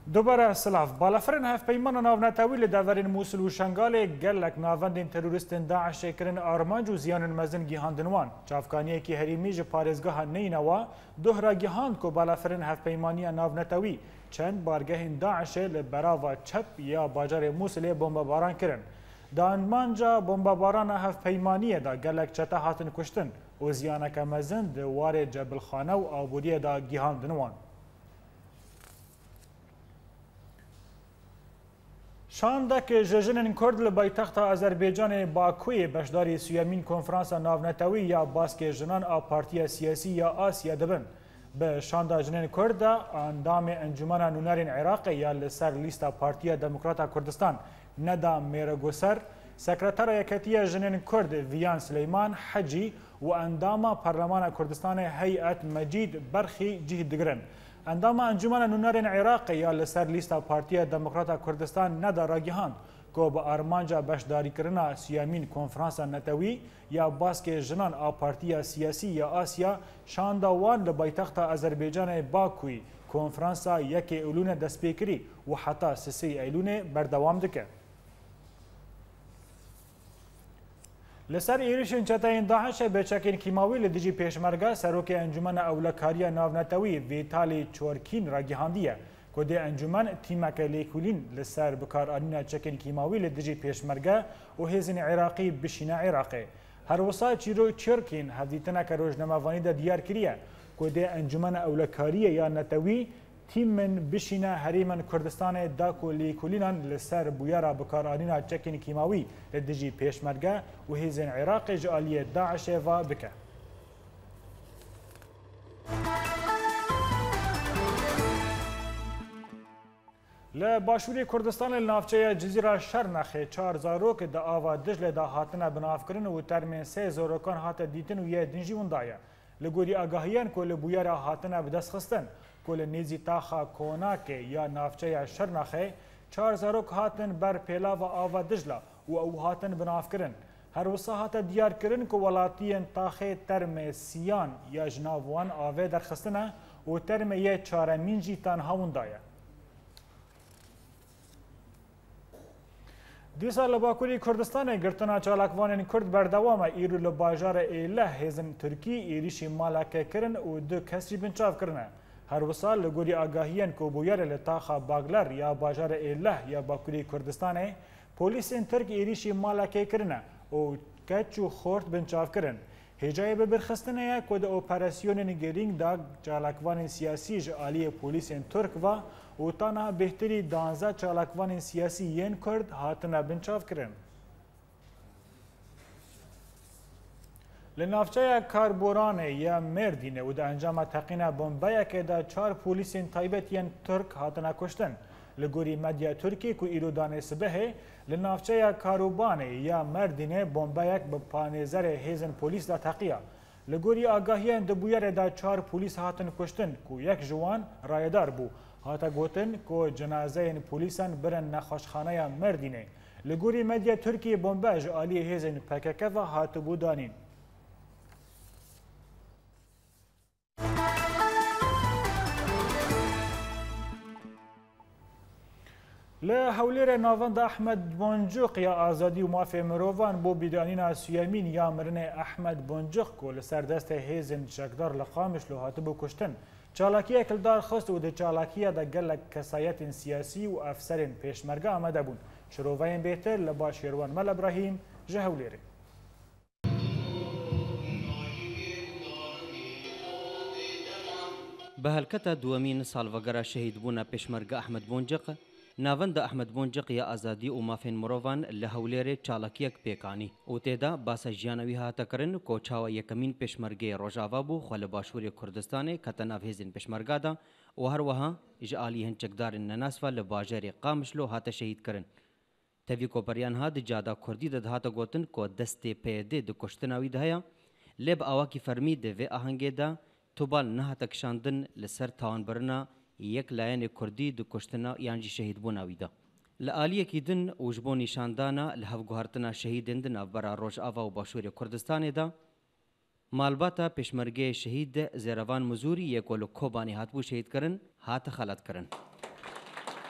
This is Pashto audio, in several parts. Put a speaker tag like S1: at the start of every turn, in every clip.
S1: دوباره سلاف بالافرین هف پیمان ناونتاوی لدورین موسل و شنگال گلک ناوندین تروریستین داعش کرن آرمانج و زیان مزن گیهاندنوان چافکانیه کی هریمی ج پارێزگاها نینوا دوهرا گیهاند کو بالافرین هف پیمانی ناونتاوی چند بارگهین داعش لبراوا چپ یا باجار موسل بمباران کرن دانمانجا بمباران هف پیمانی دا گلک چتا هاتن کشتن و زیانک مزن دوار جبل خانه و آبودی دا گیهاندنوان شاندک جژنن کرد لبایتخت آذربایجان باکوی بشداری سیامین کنفرانس ناونتاوی یا باسک جنان آ پارتی سیاسی یا آسیا دبن به شاندا جنن کرد اندام انجمن نونرین عراق یا لسر لیستا پارتی دموکراتا کردستان ندا میرگوسر سکرتر یکتی جنن کرد ویان سلیمان حجی و اندام پارلمان کردستان هیئت مجید برخی جهد دگرن اندام انجمن نونرین عراق یا لسر لیستا پارتی دموکراتا کردستان ندا راگیهاند که با آرمانجا بشداری کرنا سیامین کنفرانس نتوی یا باسک جنان آ پارتی سیاسی یا آسیا شاندوان لبایتخت آذربایجان باکوی کنفرانس یک ایلون دستپیکری و حتی سه ایلون بردوام دکه. لسر ایریشن چتاین داعش بچکین کیماوی لدیجی پیشمرگا سروک انجمن اولکاری ناونتوی ویتالی چورکین را گیهاندیه کده انجمن تیمک لیکولین لسر بکار آنینا چکین کیماوی لدیجی پیشمرگا و هزین عراقی بشین عراقی هر وسا چیرو چورکین هفدیتنا که روزنامه‌وانی دا دیار کریه کده انجمن اولکاری یا نتوی تیم من بشینه هریمن کردستان داکو لیکولینان لسر بویارا بکارانینا چکین کیماوی لدیجی پیشمرگه و هیزن عراق جالیه داعش و بکه. لباشوری کردستان لنافچه جزیره شرنخه 4 زاروک دا آوا دجل دا هاتنه بناف کرن و ترمین 3 زاروکان هات دیتن و یه دنجی وندایه. لگوری آگاهیان که لبویارا هاتنه بدست خستن کل نیزی تاخا کوناکه یا نافچه شرنخه 4 زاروک هاتن بر پیلا و آوا دجلا و او هاتن بناف کرن. هر وسا هات دیار کرن که ولاتین تاخه ترم سیان یا جناوان آوه در خستنه و ترم یه چارمینجی تنها وندایه. دیسا لباکوری کردستان گرتنا چالاکوانین کرد بردوام ایرو لباجار ایله هزن ترکی ایریشی مالکه کرن و دو کسری بنچاف کرنه. هر وسال لگوری آگاهیان که بویر لطاقه باگلر یا باجار ایله یا باکوری کردستان پولیس این ترک ایریشی مالکه کرنه و کچو خورد بنچاف کرن. هجای ببرخستنه که ده اپراسیون نگرینگ دا چالاکوان سیاسی جالی پولیس این ترک و تنها بهتری 12 چالاکوان سیاسی ین کرد هاتنه بنچاف کرن. لنافچه کاربورانه یا مردینه و دا انجام تقینه بمبایه که دا 4 پولیسین تایبتین ترک هاتنه کشتن. لگوری مدیا ترکی که ایرودان سبهه لنافچه کاروبانه یا مردینه بمبایه به پانیزر هیزن پولیس دا تقیه. لگوری آگاهیان دبویر دا 4 پولیس هاتن کشتن که یک جوان رایدار بو. هاتا گوتن که جنازه پولیسان برن نخوشخانه مردینه. لگوری مدیا ترکی بمباج آلی هیزن پککه و هاتو بودانین. لحولیر ناوند احمد بونجوق یا آزادی و مافی مروان بو بیدانین سیامین یا مرن احمد بونجوق که لسردست هیزن شکدار لقامش لحاته بو کشتن. چالاکی کلدار خست و ده چالاکی دا گلک کسایت سیاسی و افسر پیشمرگه آمده بون. شروعین بهتر لبا شیروان مل ابراهیم جهولیره.
S2: به هلکت دوامین سالوگرا شهید بونا پیشمرگه احمد بونجق ناوند احمد بونجق یا آزادی و مافین مروان لحولیر چالاکیک پیکانی او تیدا باس جیانوی هاتا کرن کوچاوا یکمین پیشمرگه روجاوا بو خل باشور کردستان کتن افهزن پیشمرگه دا و هر وها اجعالی هنچکدار نناسفا لباجر قامشلو هاتا شهید کرن تاوی کو پریان ها د جادا کردی د هاتا گوتن کو دست پیده د کشتناوی دهیا لب اواکی فرمی د و آهنگه دا توبال نه تکشاندن لسر تاوان برنا یک لاین کردی د کشتنا یانجی شهید بوناوی دا لآلیه کی دن وجبو نشاندانا لحو گوهرتنا شهیدن دن برا روش آوا و باشور کردستان دا مالباتا پیشمرگه شهید زیروان مزوری یکولو کوبانی هاتبو شهید کرن هات خلط کرن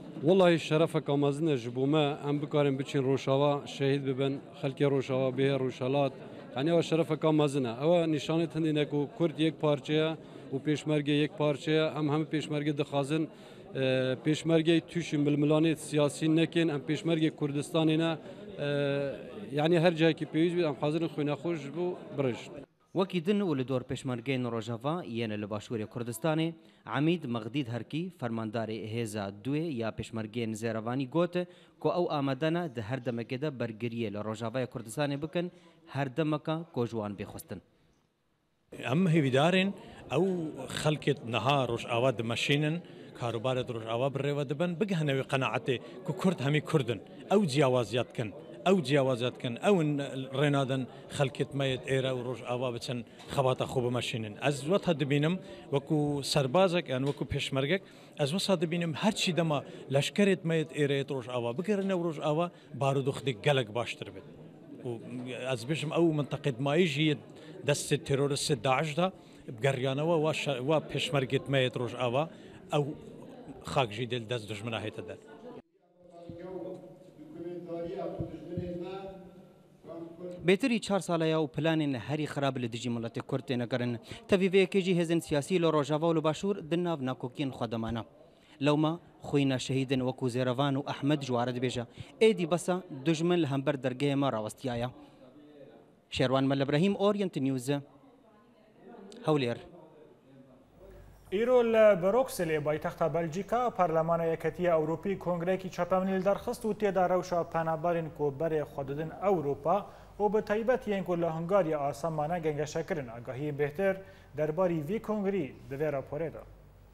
S3: والله شرفك امازن جبوما ام بكارم بچين روشاوا شهيد ببن خلق روشاوا به روشالات يعني او شرفك امازن او نشانه تندينكو كرد یک پارچه و پیشمرگه یک پارچه هم پیشمرگه دخازن پیشمرگه توش ململانه سیاسی نکن ام پیشمرگه کردستان نه يعني هر جهه کی پیوز بید ام حاضر خونا خوش بو برج
S2: وەکی دن و لە دۆر پێشمەرگەی ڕۆژاوا یەنە لە باشووری کوردستانی عمید مەغدید هەرکی فەرمانداری هێزا دوێ یا پێشمەرگەی نزێرەوانی گوت کۆ ئەو ئامادەنە دە هەردەمەکێدا بەرگریە لە ڕۆژاوای کوردستانی بکەن هەردەمەکە کۆژوان بێخستن.
S4: ئەم هیویدارین ئەو خەڵکێت نەها ڕۆژئاوا دمەشینن کاروبارێت ڕۆژئاوا بڕێوە دەبن بگەهنەوەی قەنەعەتێ کو کورد هەمی کوردن ئەو جیاوازیات بکەن ئەو جیاوازات بکەن ئەو ڕێنادەن خەڵکێت مەیت ئێرە و ڕۆژئاوا بچن خەباتە خۆ بمەشینن ئەس وەت دەبینم وەکو سەربازێک یان وەکو پێشمەرگێک ئەس وەسا دەبینم هەرچی دەما لەشکرێت مەیت ئێرەیەت ڕۆژئاوا بگەرنەوە ڕۆژئاوا بارودۆختی گەلک باشتر بێت ئەس بێژم ئەو منتەقێت مایژی دەستی تێرۆریست داعشدا بگەڕیانەوە وا پێشمەرگێت مەیت ڕۆژئاوا ئەو خاکژی دل دەست دژمنە هێتە دەر
S2: بێتری 4 ساڵەیە و پلانێن هەری خراپ لە دژی مڵەتی کورد تێنەگەرن تەڤیڤەیەکێژی هێزن سیاسی لە ڕۆژاوا و لە باشوور دناو ناکۆکیین خۆدەمانە لەومە خۆینە شەهیدن وەکو زێرەڤان و ئەحمەد جوارە دەبێژە ئێدی بەسە دژمن لە هەمبەر دەرگەیەمە ڕاوەستیایە شێروان مەلەبراهیم ئۆریەنت نیوزە هەولێر.
S1: ئیرۆ لە بەرۆکسلێ بایتەختە بەلجیکا پەرلەمانە یەکەتیە ئەوروپی کۆنگرێکی چەپەمنیل دەرخست و تێدا ڕەوشە پەنابەرین کۆبەرێ خۆددن ئەوروپا و بە تایبەت یەنکۆ لە هەنگاریە ئاسەمانە گەنگەشەکردن ئاگاهی بهتر دەرباری وی کۆنگری دەوێ راپۆرێدا.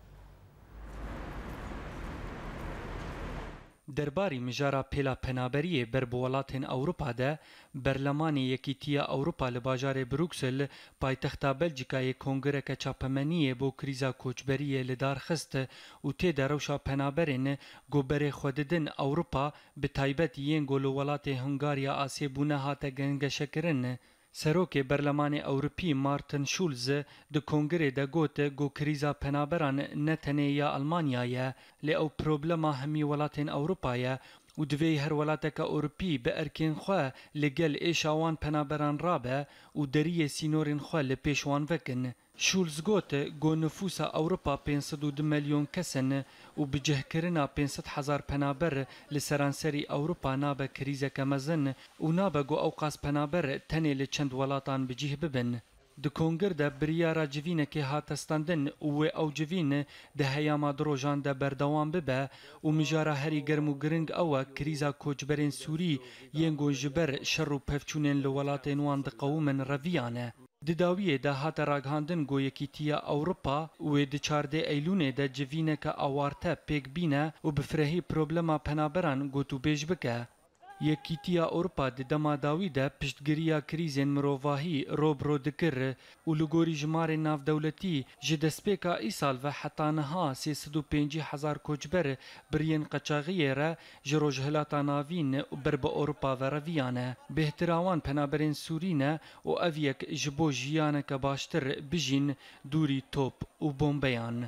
S5: دەرباری مژارە پێلا پەنابەریە بەر بە وڵاتên ئەوروپادا بەرلەمانی یەکیتیە ئەوروپا لە باژارێ بروکسل پایتەختە بەلجیکایە کۆنگرێکە چاپەمەنیە بۆ کریزا کۆچبەریە لە دارخست و تێدا ڕەوشە پەنابەرێن گۆبەرێ خۆددن ئەوروپا بە تایبەت یەنگۆ لە وڵاتێ هەنگاریە ئاسێ بوونە هاتە گەنگەشەکردن سەرۆکێ بەرلەمانی ئەوروپی مارتن شولز di کۆنگرê de got got krîza penaberan ne tenê ya Almanyayê lê ew problema hemî welatên Ewropayê û divê her welateka Ewropî bi erkên xwe li gel êşa wan penaberan rabe û deriyê sînorên xwe li pêş wan vekin. Schulz got got nüfusa Ewropa 502 milyon kesin û bi cihkirina 500,000 penaber li seranserî Ewropa nabe krîzeke mezin û nabe got ew qas penaber tenê li çend welatan bi cih bibin. Di kongir de biryara civînekê hate standin û wê ew civîn di heyama drojan de berdewam bibe û mijara herî germ û giring ew e krîza koçberên Sûrî yên got ji ber şer û pevçûnên li welatên wan diqewimin reviyan e. Di dawiyê de hate ragihandin got Yekîtiya Ewropa wê di 14 Eylûnê de civîneke awarte pêk bîne û bi firehî problema penaberan got û bêj bike. Yekîtiya Ewropa di dema dawî de piştgiriya krîzên mirovahî robro dikir û li gorî jimarên navdewletî ji destpêka îsal ve heta niha 350,000 koçber biriyên qeçaxiyê re ji rojhilata navîn û ber bi Ewropa ve reviyan e. Bêhtira wan penaberên Sûrî ne û ev yek ji bo jiyaneke baştir bijîn dûrî top û bombeyan.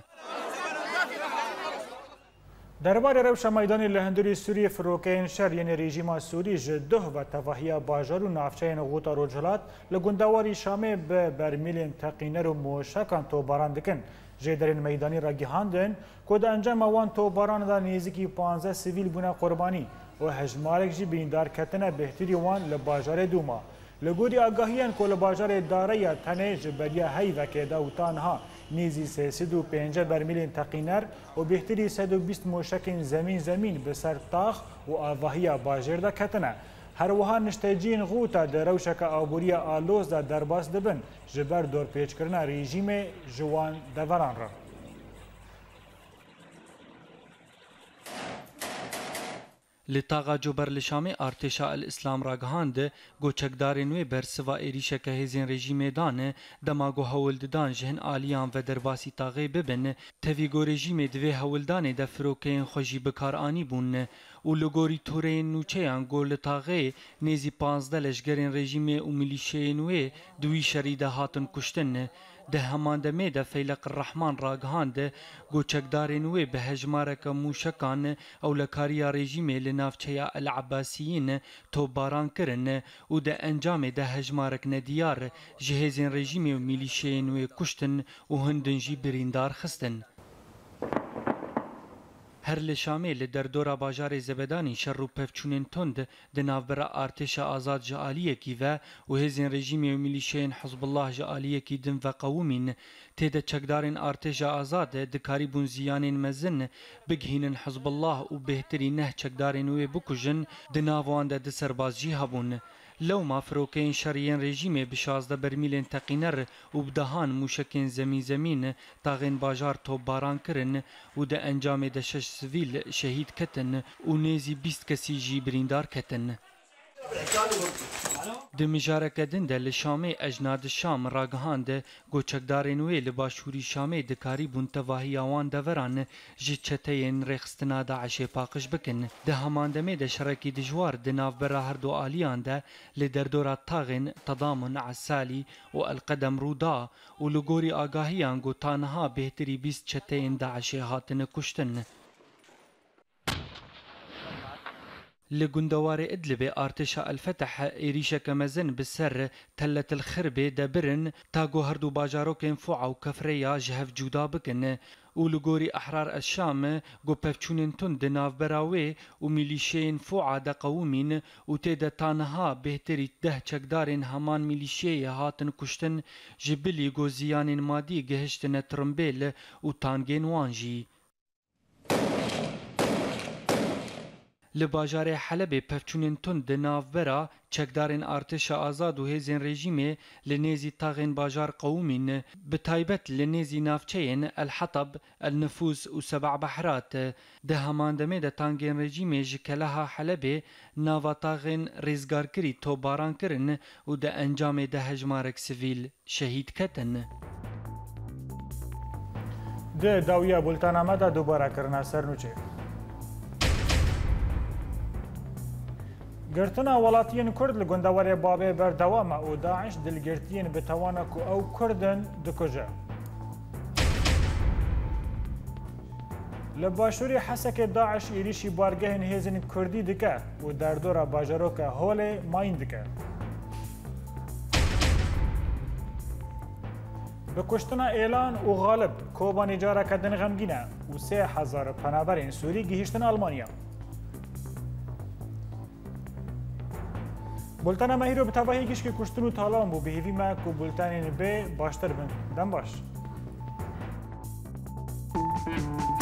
S1: دەربارەی ڕەوشە مەیدانی لە هەندوری سووری فرۆکەین شەر یەنی ڕێژیما سووری ji duh ve tevahiya bajar û navçeyên Ghûta Rojhilat li gundewarî Şamê bi bermîlên teqîner û moşekan topbaran dikin. Jêderên meydanî re gihandin ku di encama wan topbaran da nêzîkî 15 sivîl bûne qurbanî û hejmarek jî bîndarketine bêhtirî wan li bajarê Dûma. Li gorî agahiyên ku li bajarê Dareya tenê ji beriya heyvekê de û tanha nêzî 305 bermîlên teqîner û bêhtirî 120 moşekên zemîn bi ser tax û avahiya bajêr de ketine. Her wiha nişteciyên Ghûta di rewşeka aboriya Aloz de derbas dibin ji ber dorpêçkirina rejîmê ji wan deveran re.
S5: Li taxa cober li Şamê artêşa El İslam ragihand goçekdarên wê bersiva êrîşeke hêzên rejîmê dan dema got hewildidan ji hin aliyan ve derbasî taxê bibin tevî got rejîmê di vê hewildanê de firokeyên xwe jî bikaranî bûn û li gorî toreyên nûçeyan got li taxê nêzî 15 leşgerên rejîmê û milîşeyên wê di wî şerî de hatin kuştin. ده همان دمه ده فیلق الرحمن راگهاند گوچکدارین وی به هجمارک موشکان او لکاریا رژیمه لنافچه العباسیین توباران کرن و ده انجام ده هجمارک ندیار جهازین رژیمه و میلیشین وی کشتن و هندن جی بریندار خستن. هر لشامه لدردورا باجار زبدانی شر و پفچونین تند دنافبرا ارتش آزاد جعالیه کی و هزین رژیمی و میلیشین حزب الله جعالیه کی دن و قومین تیده چکدارین ارتش آزاد دکاری بون زیانین مزن بگهینن حزب الله و بهتری نه چکدارین و بکجن دناوان ده سربازجی هبون. لو ما فروکین شریان رژیم به 16 برمیل تقینر و بدهان موشکین زمین تاغین باجار توباران کرن و ده انجام ده 6 سویل شهید کتن و نیزی 20 کسی جی بریندار کتن. د مجارکه دنده لشامه اجناد شام راگهاند گوچکدارین وی لباشوری شامه دکاری بون تواهی آوان دوران جی چتین رخستنا داعش پاقش بکن. ده هماندمه ده شرکی دجوار دناف برا هر دو آلیان ده لدردورا تاغین تضامن عسالی و القدم رودا و لگوری آگاهیان گو تانها بهتری 20 چتین داعش هاتن کشتن. لگندوار ادلب ارتش الفتح ایریشک مزن بسر تلة الخربه دبرن تاگو هردو باجاروکین فوعا و کفریا جهف جودا بکن و لگوری احرار الشام گو پفچونین تند ناف براوی و میلیشین فوعا دا قومین و تیده تانها بهتری 10 چکدارین همان میلیشیه هاتن کشتن جبلی گو زیانین مادی گهشتن ترمبیل و تانگین وانجی. لباجار حلب پفچونین تند نافبرا چکدارین ارتش آزاد و هزین رژیمه لنیزی تاغین باجار قومین بتایبت لنیزی نافچین الحطب النفوس و 7 بحرات ده هماندمه ده تانگین رژیمه جکلها حلب ناوا تاغین ریزگار کری توباران کرن و ده انجام ده هجمارک سویل شهید کتن.
S1: ده داویه بولتانامه ده دوباره کرنا سرنوچه. گرتنا ولاتیان کرد لگندوار بابه بردوامه و داعش دلگرتیان بتوانه که او کردن دکجه. لباشوری حسک داعش ایریشی بارگهن هزین کردی دکه و در دور باجروک هول ماین دکه. به کشتنا اعلان و غالب کوبانی جارا کردن غمگینه و 3000 پناهبرین سوری گهیشتن آلمانیا. بولتانا مهیرو به تباهی گیش که کشتن و تالان بو بهیوی ما که بولتانین به باشتر بند. دم باش.